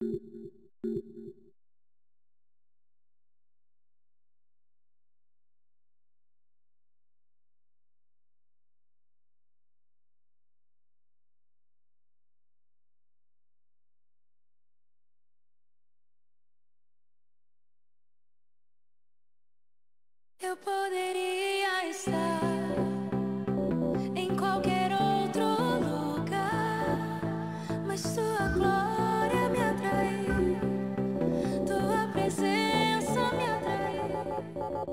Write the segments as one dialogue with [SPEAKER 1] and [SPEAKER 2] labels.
[SPEAKER 1] Eu poderia estar em qualquer outro lugar, mas tua glória me atraiu, tua presença me atraiu.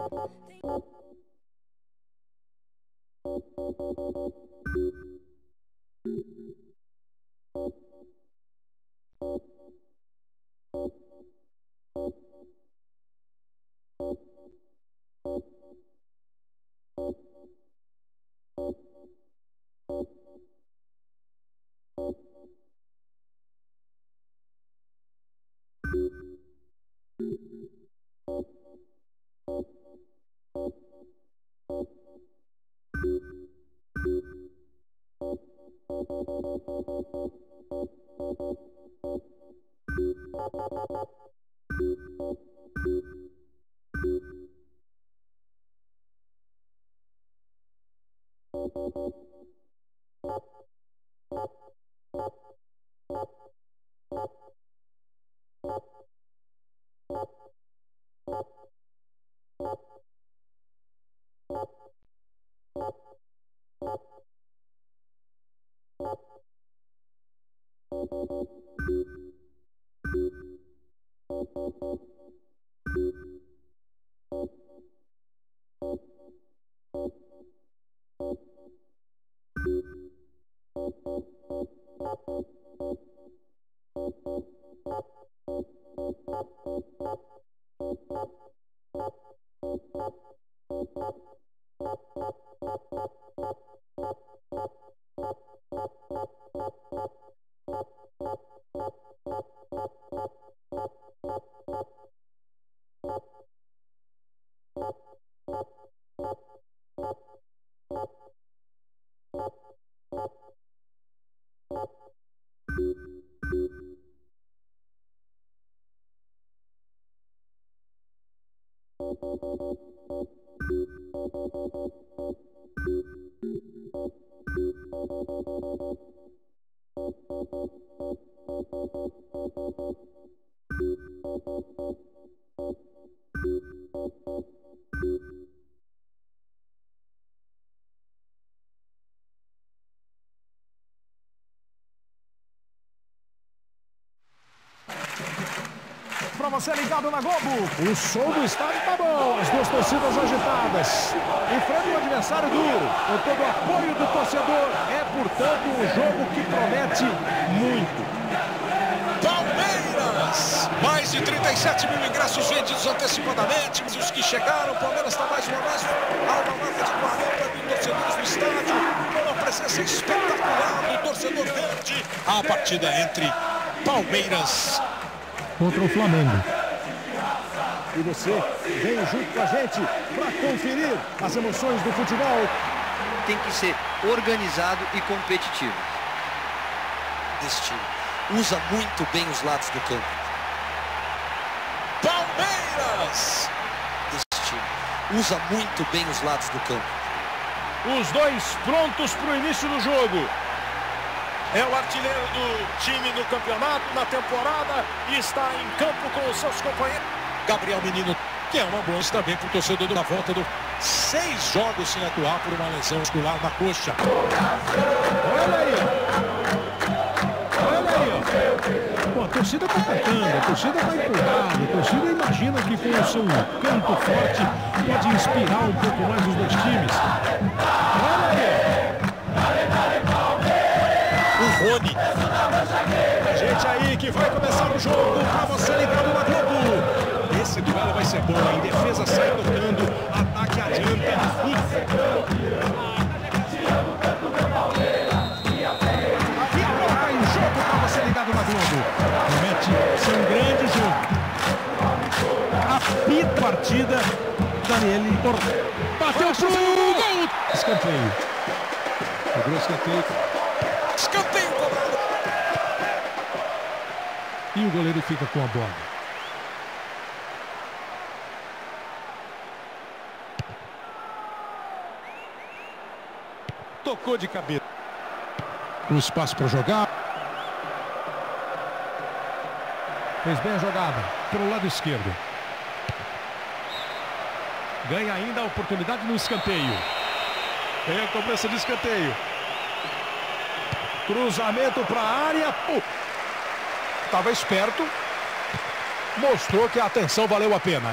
[SPEAKER 2] Pra você ligado na Globo, o som do estádio tá bom, as duas torcidas agitadas, enfrenta um adversário duro, com todo o apoio do torcedor, é portanto um jogo que promete muito.
[SPEAKER 3] Palmeiras, mais de 37 mil ingressos vendidos antecipadamente, mas os que chegaram, o Palmeiras está mais uma vez a uma marca de 40 mil torcedores no estádio, uma presença espetacular do torcedor verde. A partida entre Palmeiras
[SPEAKER 2] contra o Flamengo. E você vem junto com a gente para conferir as emoções do futebol.
[SPEAKER 4] Tem que ser organizado e competitivo.
[SPEAKER 3] Desse time. Usa muito bem os lados do campo. Palmeiras! Desse time. Usa muito bem os lados do campo.
[SPEAKER 2] Os dois prontos para o início do jogo.
[SPEAKER 3] É o artilheiro do time no campeonato, na temporada, e está em campo com os seus companheiros. Gabriel Menino, que é uma boa também para o torcedor da volta do 6 jogos sem atuar por uma lesão muscular na coxa.
[SPEAKER 2] Olha aí, olha aí, ó. Pô, a torcida está cantando, a torcida está empolgada, a torcida imagina que com o seu canto forte pode inspirar um pouco mais os dois times. Olha aí.
[SPEAKER 3] Rony.
[SPEAKER 2] Gente aí que vai começar o jogo para você ligado na Globo. Esse duelo vai ser bom, em defesa sai tocando, ataque adianta. Aqui agora em jogo para você ligado na Globo. Promete ser um grande jogo. Apita a partida, Daniele bateu pro gol. Escanteio. Cobrou escanteio.
[SPEAKER 3] Escanteio cobrado.
[SPEAKER 2] E o goleiro fica com a bola. Tocou de cabeça. Um espaço para jogar. Fez bem a jogada pelo lado esquerdo. Ganha ainda a oportunidade no escanteio. Tem a cobrança de escanteio. Cruzamento para a área. Estava esperto. Mostrou que a atenção valeu a pena.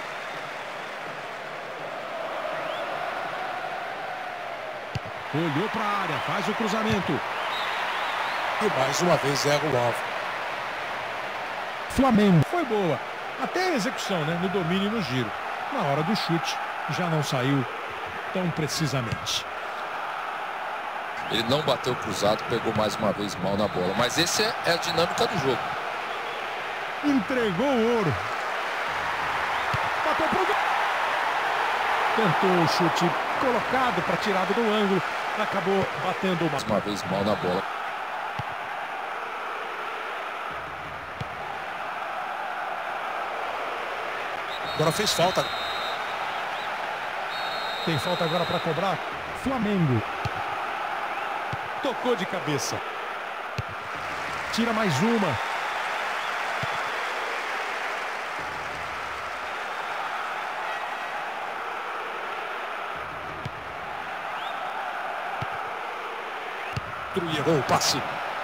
[SPEAKER 2] Olhou para a área, faz o cruzamento.
[SPEAKER 3] E mais uma vez erra o alvo.
[SPEAKER 2] Flamengo. Foi boa. Até a execução, né? No domínio e no giro. Na hora do chute, já não saiu tão precisamente.
[SPEAKER 5] Ele não bateu cruzado, pegou mais uma vez mal na bola. Mas essa é a dinâmica do jogo.
[SPEAKER 2] Entregou o ouro. Bateu pro gol. Tentou o chute colocado para tirado do ângulo. Acabou batendo
[SPEAKER 5] mais uma vez mal na bola.
[SPEAKER 3] Agora fez falta.
[SPEAKER 2] Tem falta agora para cobrar. Flamengo. Tocou de cabeça. Tira mais uma.
[SPEAKER 3] Errou o passe.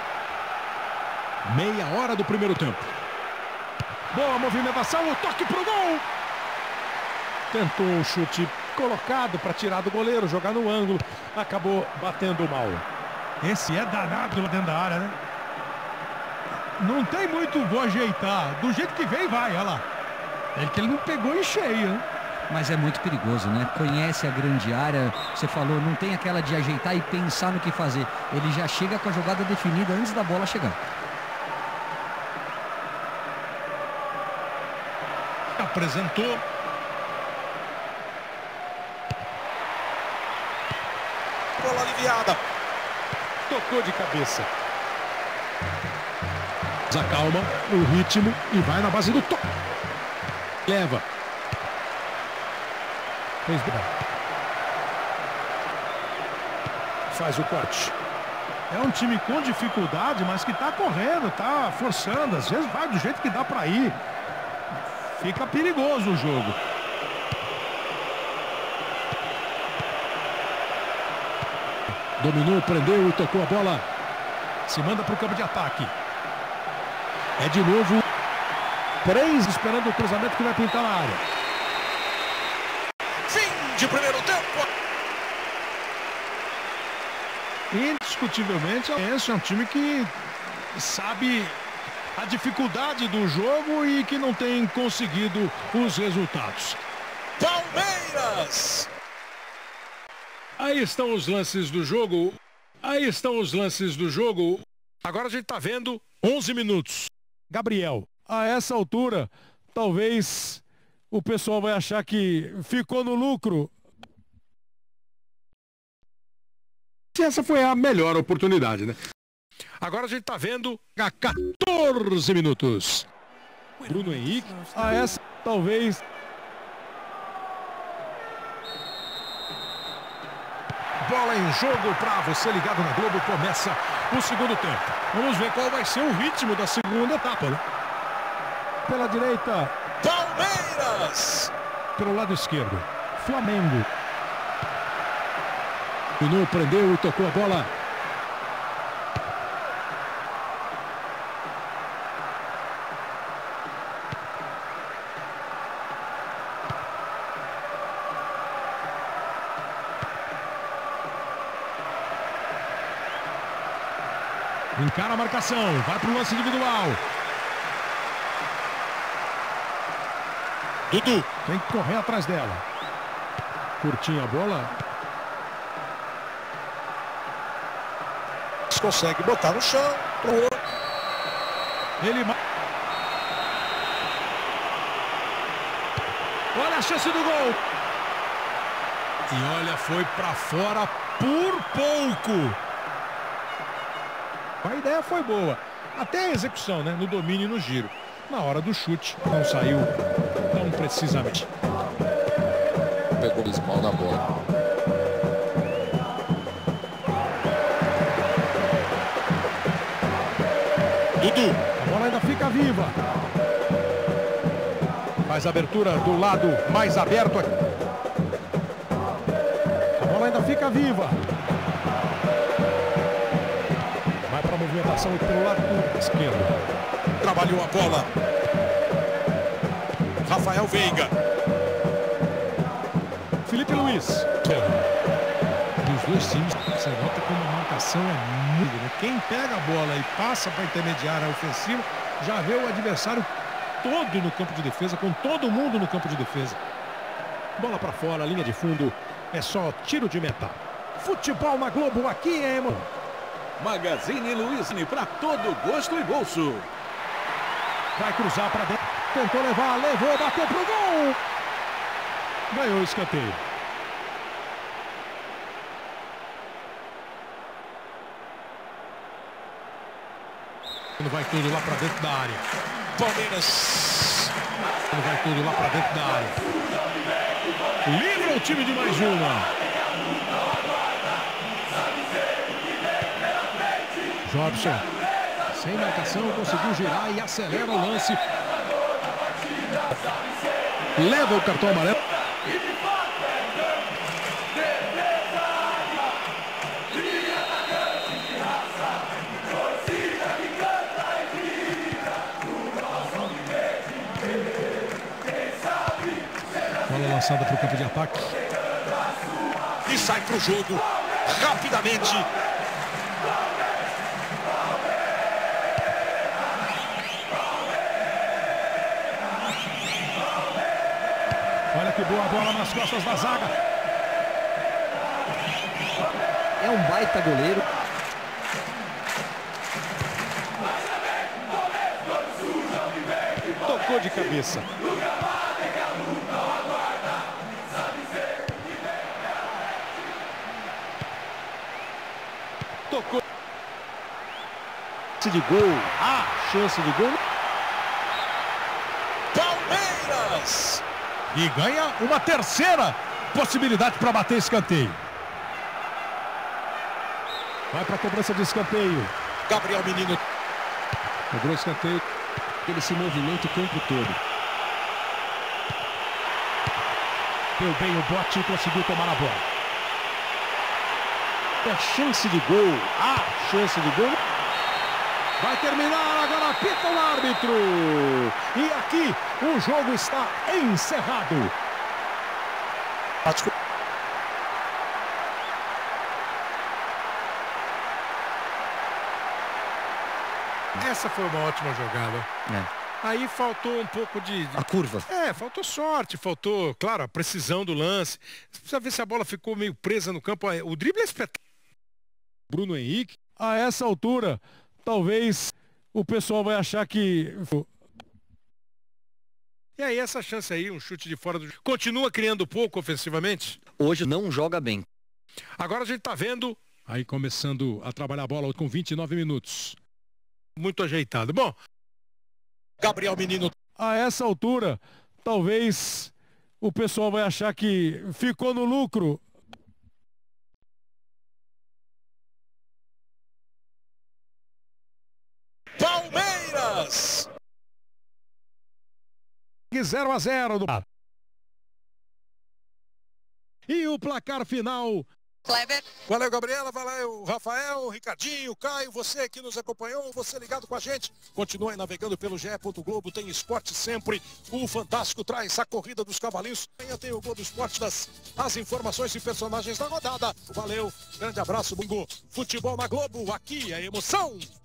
[SPEAKER 2] Meia hora do primeiro tempo. Boa movimentação, o toque pro gol. Tentou o chute colocado para tirar do goleiro, jogar no ângulo. Acabou batendo mal. Esse é danado lá dentro da área, né? Não tem muito vou ajeitar. Do jeito que vem, vai, olha lá. É que ele não pegou em cheio, né?
[SPEAKER 6] Mas é muito perigoso, né? Conhece a grande área. Você falou, não tem aquela de ajeitar e pensar no que fazer. Ele já chega com a jogada definida antes da bola chegar.
[SPEAKER 2] Apresentou.
[SPEAKER 3] Bola aliviada.
[SPEAKER 2] Tocou de cabeça. Acalma o ritmo e vai na base do toque. Leva. Fez bem. Faz o corte. É um time com dificuldade, mas que está correndo, está forçando. Às vezes vai do jeito que dá para ir. Fica perigoso o jogo. Dominou, prendeu e tocou a bola. Se manda para o campo de ataque. É de novo. 3 esperando o cruzamento que vai pintar na área.
[SPEAKER 3] Fim de primeiro tempo.
[SPEAKER 2] Indiscutivelmente, esse é um time que sabe a dificuldade do jogo e que não tem conseguido os resultados.
[SPEAKER 3] Palmeiras!
[SPEAKER 2] Aí estão os lances do jogo. Aí estão os lances do jogo. Agora a gente está vendo 11 minutos. Gabriel, a essa altura, talvez o pessoal vai achar que ficou no lucro. Essa foi a melhor oportunidade, né? Agora a gente está vendo a 14 minutos. Bruno Henrique, a essa talvez... Bola em jogo para você ligado na Globo. Começa o segundo tempo. Vamos ver qual vai ser o ritmo da segunda etapa, né? Pela direita,
[SPEAKER 3] Palmeiras!
[SPEAKER 2] Pelo lado esquerdo, Flamengo. Dominou, prendeu e tocou a bola. Encara a marcação, vai para o lance individual.
[SPEAKER 3] Dudu
[SPEAKER 2] tem que correr atrás dela. Curtinha a bola.
[SPEAKER 3] Consegue botar no chão.
[SPEAKER 2] Ele... Olha a chance do gol. E olha, foi para fora por pouco. A ideia foi boa. Até a execução, né? No domínio e no giro. Na hora do chute, não saiu tão precisamente.
[SPEAKER 5] Pegou o mal na bola.
[SPEAKER 2] Dudu. A bola ainda fica viva. Faz a abertura do lado mais aberto. A bola ainda fica viva. Vai para a movimentação pelo lado esquerdo.
[SPEAKER 3] Trabalhou a bola. Rafael Veiga.
[SPEAKER 2] Felipe Luiz. Dos dois times, você nota como a marcação é muito, né? Quem pega a bola e passa para intermediária ofensiva, já vê o adversário todo no campo de defesa, com todo mundo no campo de defesa. Bola para fora, linha de fundo, é só tiro de meta. Futebol na Globo, aqui é emoção.
[SPEAKER 7] Magazine Luiza, para todo gosto e bolso.
[SPEAKER 2] Vai cruzar para dentro, tentou levar, levou, bateu pro gol. Ganhou o escanteio. Vai tudo lá para dentro da área.
[SPEAKER 3] Palmeiras.
[SPEAKER 2] Vai tudo lá para dentro da área. Livra o time de mais uma. Jobson, sem marcação, conseguiu girar e acelera o lance. Leva o cartão amarelo. Bola lançada para o campo de ataque.
[SPEAKER 3] E sai para o jogo rapidamente.
[SPEAKER 2] Olha que boa bola nas costas da zaga.
[SPEAKER 6] É um baita goleiro.
[SPEAKER 2] Tocou de cabeça. Tocou.
[SPEAKER 6] De gol. Chance de gol.
[SPEAKER 3] Palmeiras.
[SPEAKER 2] E ganha uma terceira possibilidade para bater escanteio. Vai para a cobrança de escanteio.
[SPEAKER 3] Gabriel Menino.
[SPEAKER 2] Cobrou escanteio.
[SPEAKER 6] Ele se movimenta o campo todo.
[SPEAKER 2] Deu bem o bote e conseguiu tomar a bola.
[SPEAKER 6] É chance de gol. Chance de gol.
[SPEAKER 2] Vai terminar, agora apita o árbitro. E aqui o jogo está encerrado. Essa foi uma ótima jogada. Aí faltou um pouco de...
[SPEAKER 6] A curva.
[SPEAKER 2] Faltou sorte, faltou, claro, a precisão do lance. Você precisa ver se a bola ficou meio presa no campo. O drible é espetacular. Bruno Henrique, a essa altura, talvez o pessoal vai achar que... E aí, essa chance aí, um chute de fora do... Continua criando pouco ofensivamente?
[SPEAKER 6] Hoje não joga bem.
[SPEAKER 2] Agora a gente tá vendo... Aí começando a trabalhar a bola com 29 minutos. Muito ajeitado. Bom...
[SPEAKER 3] Gabriel Menino.
[SPEAKER 2] A essa altura, talvez o pessoal vai achar que ficou no lucro.
[SPEAKER 3] Palmeiras.
[SPEAKER 2] 0-0 E o placar final.
[SPEAKER 1] Kleber.
[SPEAKER 3] Valeu, Gabriela, valeu, Rafael, Ricardinho, Caio, você que nos acompanhou, você ligado com a gente. Continue navegando pelo GE. Globo, tem esporte sempre. O Fantástico traz a corrida dos cavalinhos. Amanhã tem o Globo Esporte as informações e personagens da rodada. Valeu, grande abraço, Bungo. Futebol na Globo, aqui é emoção.